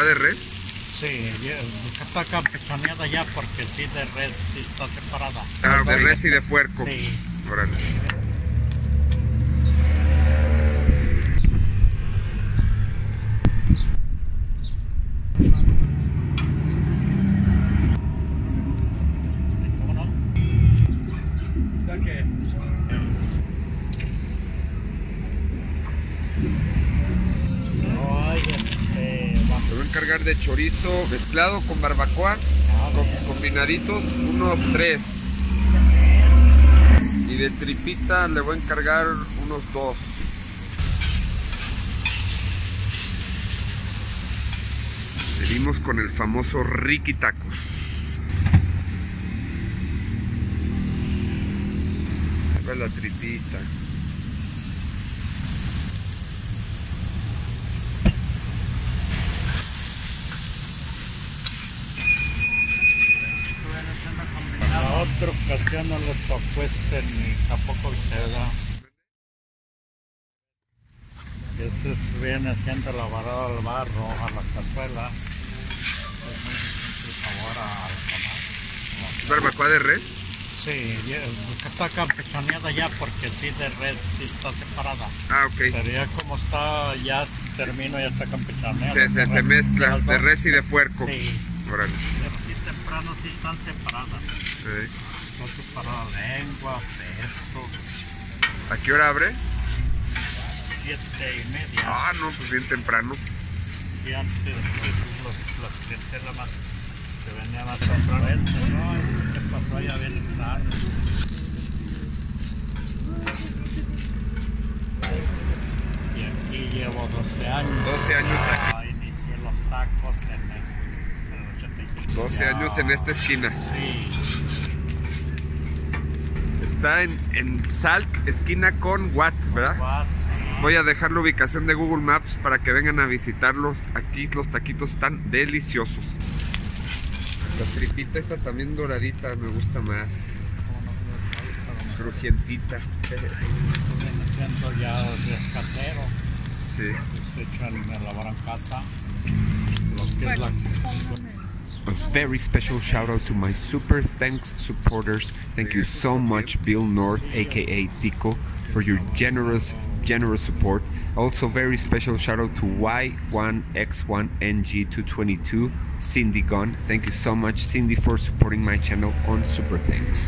¿Barbacoa de res? Sí, está campechaneada ya porque sí de res sí está separada. Ah, de res y de puerco. Sí. Órale. Sí, ¿cómo no? ¿Está qué? Ay, Te voy a encargar de chorizo mezclado con barbacoa, combinaditos, unos 3. Y de tripita le voy a encargar unos 2. Seguimos con el famoso Ricky Tacos. Ahí va la tripita. a otra ocasión no les tocó ni tampoco se da. Este viene siendo la varada al barro, a la cazuela. Es muy distinto el sabor al tomate. ¿Barbacoa de res? Sí, está campechaneada ya porque sí de res sí está separada. Ah, ok. Sería como está, ya termino, ya está campechaneada. Se mezcla de res y de puerco. Sí. Órale. Pero sí temprano sí están separadas. Sí. Están separadas lengua, peso. ¿A qué hora abre? 7:30. Ah, no, pues bien temprano. Y antes los clientela más se venía más temprano. No, ¿qué pasó? Ya viene tarde. Y aquí llevo 12 años. 12 años aquí. Inicié los tacos en el 85. 12 años en esta esquina. Sí. Está en Salk, esquina con Watt, ¿verdad? Sí. Voy a dejar la ubicación de Google Maps para que vengan a visitarlos. Aquí los taquitos están deliciosos. La tripita está también doradita, me gusta más. Crujientita. Viene siendo ya es casero. Sí. Es hecho en elaborar en casa. Lo que es la... A very special shout out to my Super Thanks supporters. Thank you so much, Bill North, aka Tico, for your generous support. Also, very special shout out to Y1X1NG222, Cindy Gunn. Thank you so much, Cindy, for supporting my channel on Super Thanks.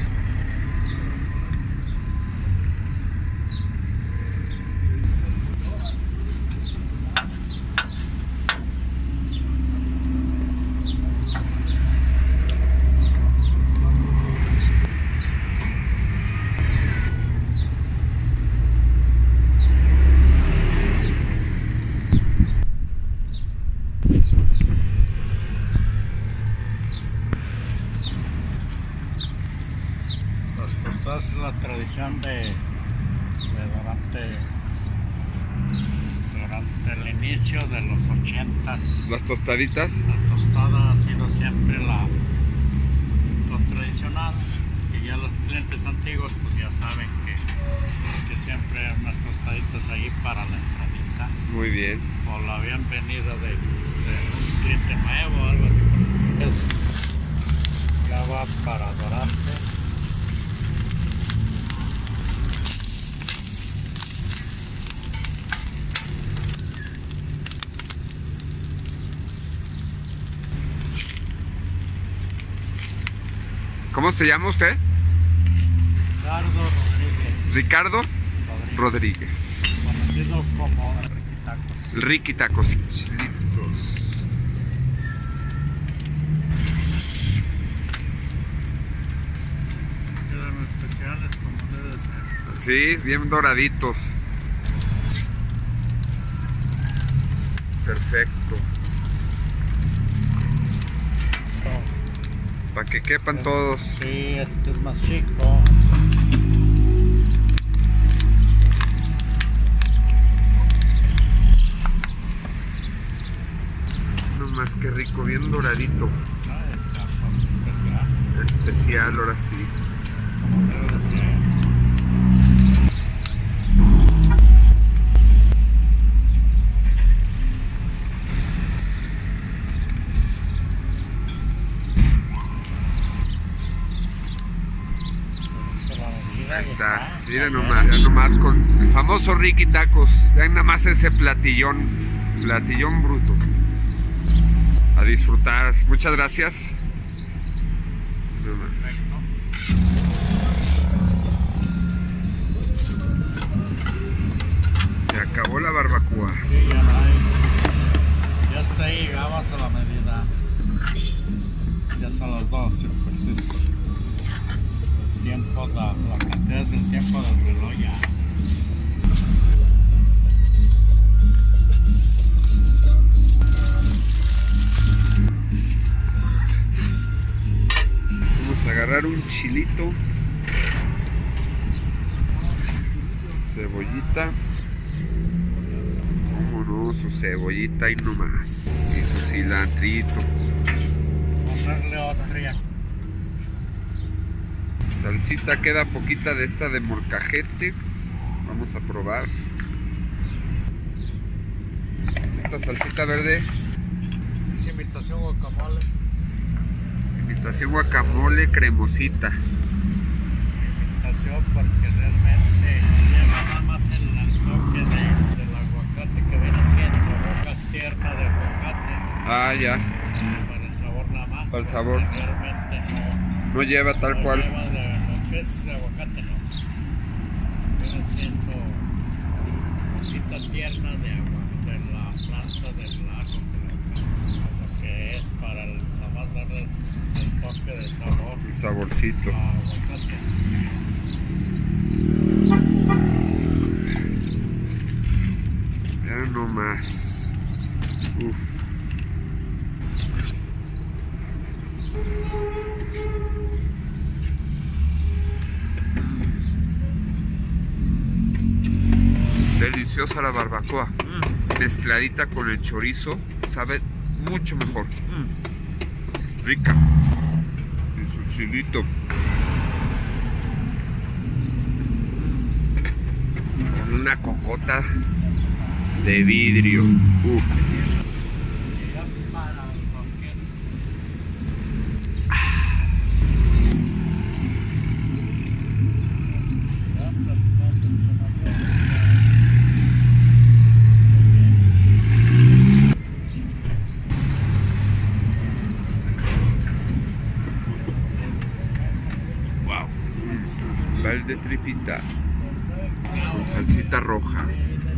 Es la tradición de durante el inicio de los 80s. Las tostaditas. La tostada ha sido siempre lo tradicional, y ya los clientes antiguos pues ya saben que siempre hay unas tostaditas ahí para la entradita. Muy bien. O la bienvenida de un cliente nuevo o algo así por el estilo. Ya va para dorarse. ¿Cómo se llama usted? Ricardo Rodríguez. Ricardo Rodríguez. Conocido como Ricky Tacos. Ricky Tacos. Quedan especiales como debe ser. Sí, bien doraditos. Perfecto. Para que quepan todos. Sí, este es más chico. No más que rico, bien doradito. Es Especial, ahora sí. como debe ser. Ahí está, miren nomás, ya nomás con el famoso Ricky Tacos. Vean nada más ese platillón bruto. A disfrutar, muchas gracias. Se acabó la barbacoa. Sí, ya no hay. Ya hasta ahí llegamos a la medida. Ya son las 12, pues es el tiempo, la cantidad es el tiempo del reloj ya. Vamos a agarrar un chilito, cebollita, cómo no, su cebollita y no más, y su cilantrito. Ponerle otra. Salsita, queda poquita de esta de molcajete. Vamos a probar esta salsita verde. Es imitación guacamole. Imitación guacamole cremosita. Imitación porque realmente lleva nada más el toque del aguacate que viene siendo hoja tierna de aguacate. Ah, ya. Para el sabor nada más. Para el sabor. Realmente No lleva tal cual. No lleva lo que es aguacate, no. Viene siendo hojita tierna de agua, de la planta del árbol de la lo que es para nada más darle el toque de sabor. El saborcito. A aguacate. Ya no más. Uf. Deliciosa la barbacoa. Mezcladita con el chorizo. Sabe mucho mejor. Rica. Y su chilito. Con una cocota de vidrio. Uf. Y ya para lo que es Wow. Val de tripita. Con salsita roja.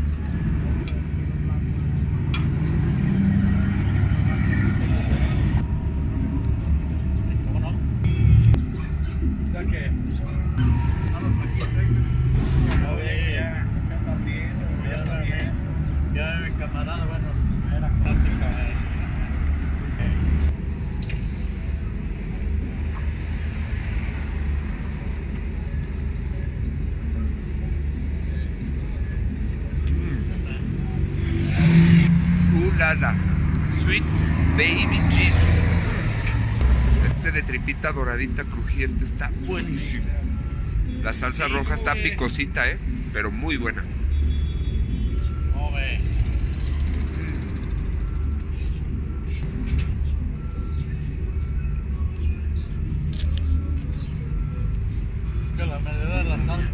ya mi camarada, bueno, era clásica. Lala. Sweet Baby Jesus. Este de tripita doradita crujiente está buenísimo. La salsa roja está picosita, pero muy buena. Ove. Que la medida de la salsa.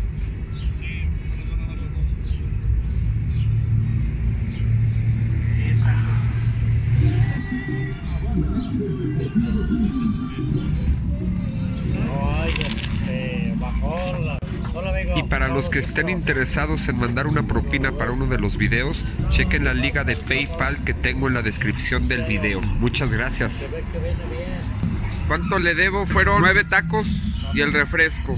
Y para los que estén interesados en mandar una propina para uno de los videos, chequen la liga de PayPal que tengo en la descripción del video. Muchas gracias. Se ve que viene bien. ¿Cuánto le debo? Fueron 9 tacos y el refresco.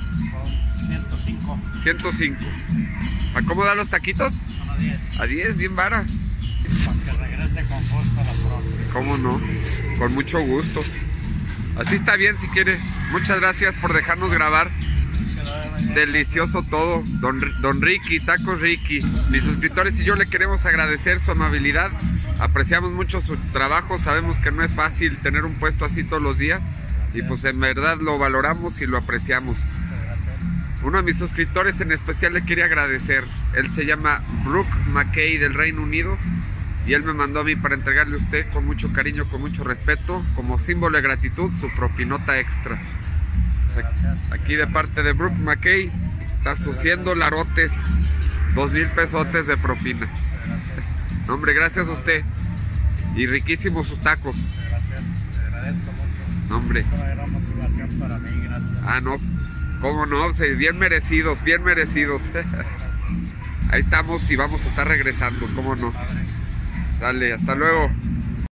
105. 105. ¿A cómo dan los taquitos? A 10. A 10, bien vara. Para que regrese con gusto a la próxima. ¿Cómo no? Con mucho gusto. Así está bien si quiere. Muchas gracias por dejarnos grabar. Delicioso todo. Don Ricky, Tacos Ricky. Mis suscriptores y yo le queremos agradecer su amabilidad. Apreciamos mucho su trabajo. Sabemos que no es fácil tener un puesto así todos los días. Y pues en verdad lo valoramos y lo apreciamos. Uno de mis suscriptores en especial le quería agradecer. Él se llama Brooke McKay del Reino Unido. Y él me mandó a mí para entregarle a usted con mucho cariño, con mucho respeto, como símbolo de gratitud, su propinota extra. aquí de parte de Brooke McKay, están suciendo larotes, 2,000 pesotes de propina. No, hombre, gracias a usted. Y riquísimos sus tacos. Gracias, te agradezco mucho. No, hombre. Es una gran motivación para mí, gracias. Ah, no, cómo no, sí, bien merecidos, bien merecidos. Ahí estamos y vamos a estar regresando, cómo no. Dale, hasta luego.